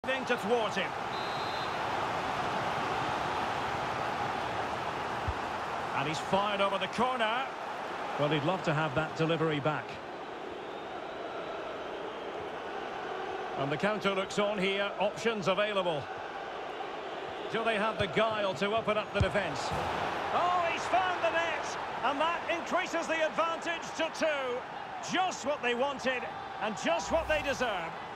To thwart him. And he's fired over the corner. Well, he'd love to have that delivery back. And the counter looks on here. Options available. Do they have the guile to open up the defence? Oh, he's found the net. And that increases the advantage to 2. Just what they wanted and just what they deserve.